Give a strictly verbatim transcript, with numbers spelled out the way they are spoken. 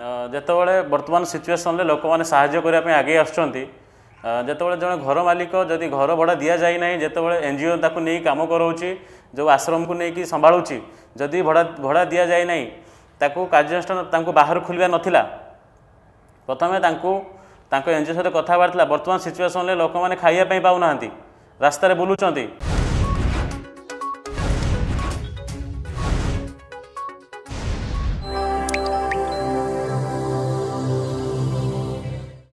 ଯେତେବେଳେ ବର୍ତ୍ତମାନ ସିଚୁଏସନରେ ଲୋକମାନେ ସାହାଯ୍ୟ କରିବା ପାଇଁ ଆଗେଇ ଆସୁଛନ୍ତି ଯେତେବେଳେ ଜଣେ ଘର ମାଲିକ ଯଦି ଘର ଭଡ଼ା ଦିଆଯାଇ ନାହିଁ ଯେତେବେଳେ ଏନଜିଓ ତାକୁ ନେଇ କାମ କରାଉଛି ଯେଉଁ ଆଶ୍ରମକୁ ନେଇକି ସମ୍ଭାଳୁଛି ଯଦି ଭଡ଼ା ଭଡ଼ା ଦିଆଯାଇ ନାହିଁ ତାକୁ କାର୍ଯ୍ୟାନୁଷ୍ଠାନ ତାଙ୍କୁ ବାହାରୁ ଖୋଲିବା ନଥିଲା ପ୍ରଥମେ ତାଙ୍କୁ ତାଙ୍କ ଏନଜିଓ ସହିତ କଥାବାର୍ତ୍ତା ବର୍ତ୍ତମାନ ସିଚୁଏସନରେ ଲୋକମାନେ ଖାଇବା ପାଇଁ ପାଉନାହାନ୍ତି ରାସ୍ତାରେ ବୁଲୁଛନ୍ତି।